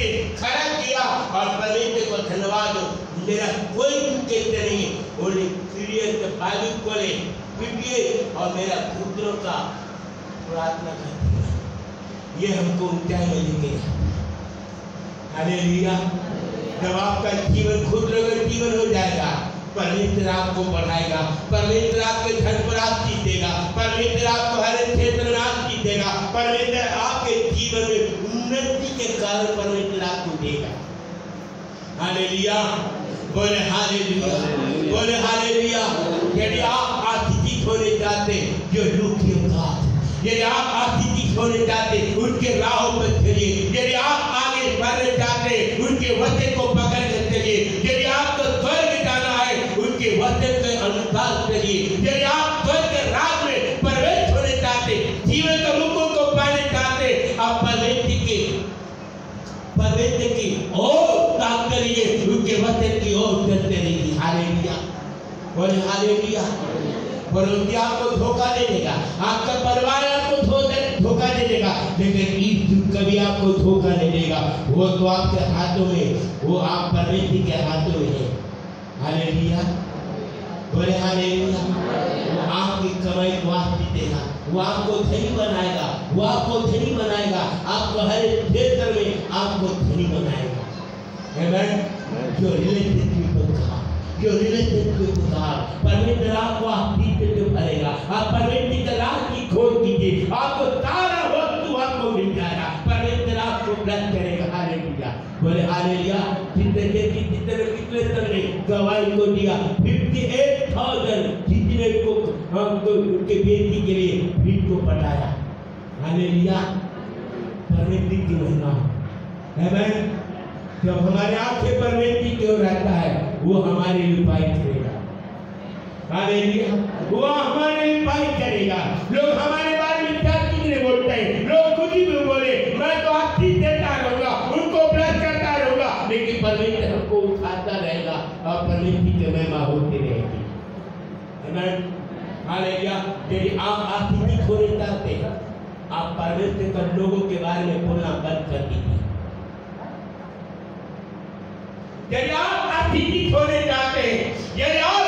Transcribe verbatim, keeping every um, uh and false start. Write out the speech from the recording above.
मुझे खड़ा किया और परमेश्वर को धन्यवाद हो। मेरा कोई कहते नहीं बोले सीरियस बालू कोले पीटिए और मेरा घुटनों का प्रार्थना करती है। ये हमको ऊंचाई में लेके हालेलुया। जब आपका जीवन घुटनों का जीवन हो जाएगा, परमेश्वर आपको बढ़ाएगा, परमेश्वर आपके धन पर आशीष देगा, परमेश्वर आपको हर क्षेत्र में आशीष देगा, परमेश्वर आपके जीवन में उन्नति के कारण परमेश्वर आपको देगा। हालेलुया, बोले हालेलुया, बोले हालेलुया। यदि आप आशीषित होने चाहते जो लूकी होगा, यदि आप आशीषित होने चाहते उनके राहों पर चलिए, यदि आप आगे बढ़ना चाहते उनके वचन को पकड़ कर चलिए, यदि आपको स्वर्ग जाना है उनके वचन के अनुसार चलिए, यदि आप स्वर्ग के राज में प्रवेश होने चाहते, जीवन के मुकुट को पाने चाहते, आप परमेश्वर के परमेश्वर की ओर ताक करिए, उनके वचन की ओर चलते रहिए। हालेलुया, बोले हालेलुया। परंतु आपको धोखा दे देगा, आपका परिवार आपको धोखा दे देगा, लेकिन ईश्वर कभी आपको धोखा नहीं देगा। वो तो आपके हाथों में, वो आप परमेश्वर के हाथों में है। हालेलुया, बोले हालेलुया। वो आपकी कमाई को आशीष देगा, वो आपको धनी बनाएगा, वो आपको धनी बनाएगा, आपको हर क्षेत्र में आपको धनी बनाएगा। आमेन। जो रिलेशनशिप का जो रिलेशनशिप का परमेश्वर आपको आशीष से भरेगा। आप परमेश्वर के राज की खोज कीजिए, आपको सारा वस्तु आपको मिल जाएगा, परमेश्वर आपको ब्लेस करेगा। हालेलुया, बोले हालेलुया। जितने जितने जितने पिछले समय गवाही को दिया अट्ठावन हज़ार, जितने को हमको उनके बेटी के लिए भीड़ को पटाया। हालेलुया, परमेश्वर की महिमा। आमेन। जब हमारे आंखें परमेश्वर की ओर रहता है, वो हमारे लिए उपाय करेगा। हालेलुया, वो हमारे लिए उपाय करेगा। लोग हमारे बारे में क्या चीजें बोलते हैं, लोग खुद ही में बोले मैं तो आशीष देता रहूंगा, उनको ब्लेस करता रहूंगा, लेकिन परमेश्वर हमको उठाता रहेगा और परमेश्वर की महिमा होती रहेगी। आमेन। हालेलुया। यदि आप आशीषित होने चाहते हैं, आप परमेश्वर का लोगों के बारे में बोलना बंद कर दीजिए। यदि आप आशीषित होने चाहते हैं, यदि आप